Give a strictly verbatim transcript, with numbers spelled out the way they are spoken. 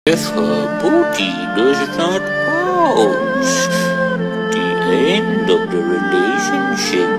If her booty does not pouch, the end of the relationship.